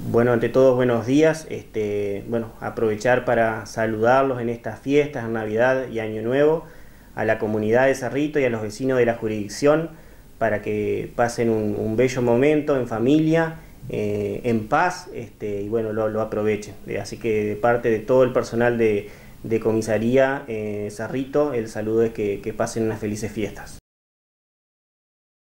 Bueno, ante todo, buenos días. Bueno, aprovechar para saludarlos en estas fiestas, en Navidad y Año Nuevo, a la comunidad de Cerrito y a los vecinos de la jurisdicción, para que pasen un bello momento en familia, en paz, y bueno, lo aprovechen. Así que de parte de todo el personal de comisaría Cerrito, el saludo es que pasen unas felices fiestas.